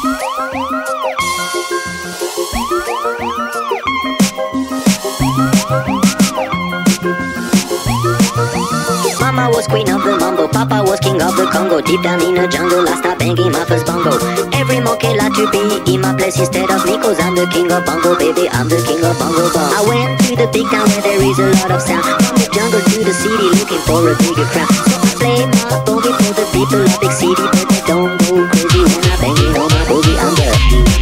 Mama was queen of the mambo, Papa was king of the Congo. Deep down in the jungle, I start banging my first bongo. Every monkey like to be in my place instead of me, 'cause I'm the king of bongo, baby, I'm the king of bongo bong. I went to the big town where there is a lot of sound. From the jungle to the city, looking for a bigger crown. So I play my boogie for the people of big city, but they don't go crazy when I banging on my boogie. I'm the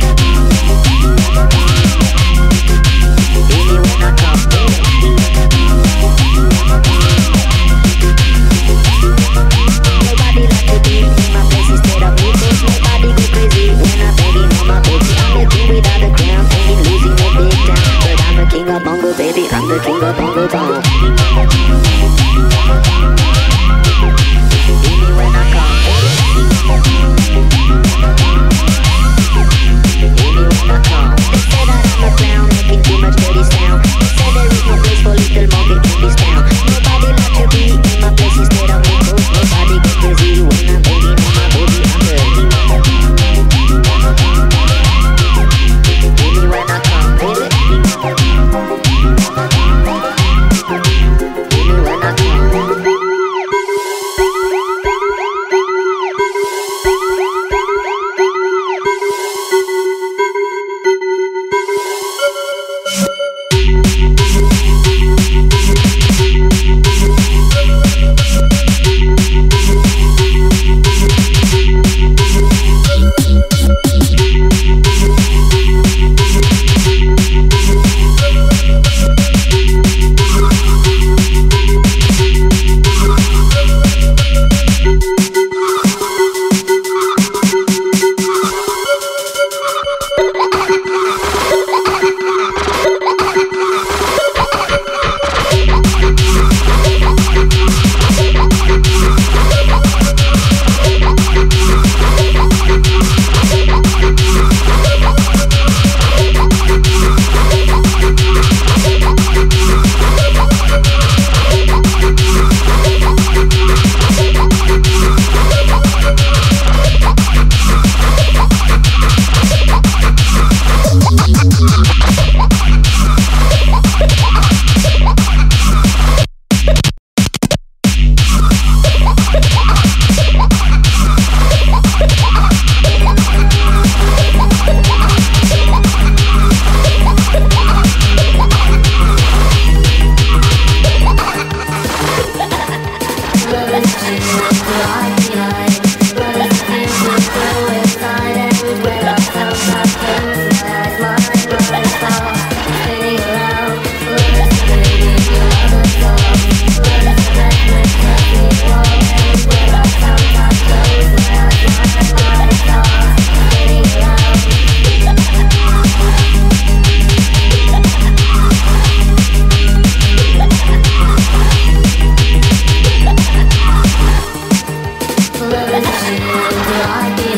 hear me when I come, baby. Nobody like to be in my place instead of me, 'cause nobody go crazy when I'm banging on my boogie. I'm the king without a crown, ain't losing no big town, but I'm the king of bongo, baby, I'm the king of bongo bong. Hear me when I come, baby. Hear me when I come. They say that I'm a clown, making too much dirty sound. They say there is no place for little monkey in this town. Nobody like to be in my place instead of me, 'cause nobody go crazy when I'm banging on my boogie. I'm the hear me when I come, baby. Hear me when I come. I